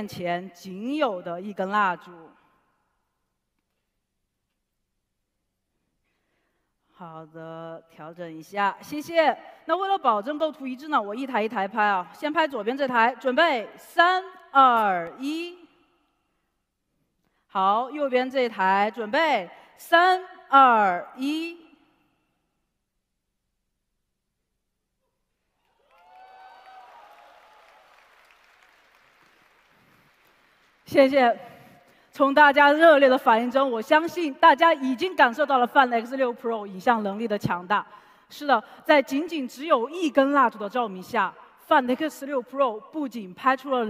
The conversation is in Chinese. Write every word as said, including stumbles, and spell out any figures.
前仅有的一根蜡烛。好的，调整一下，谢谢。那为了保证构图一致呢，我一台一台拍啊，先拍左边这台，准备，三二一。好，右边这台，准备，三二一。谢谢。从大家热烈的反应中，我相信大家已经感受到了 Find X 六 Pro 影像能力的强大。是的，在仅仅只有一根蜡烛的照明下 ，Find X 六 Pro 不仅拍出了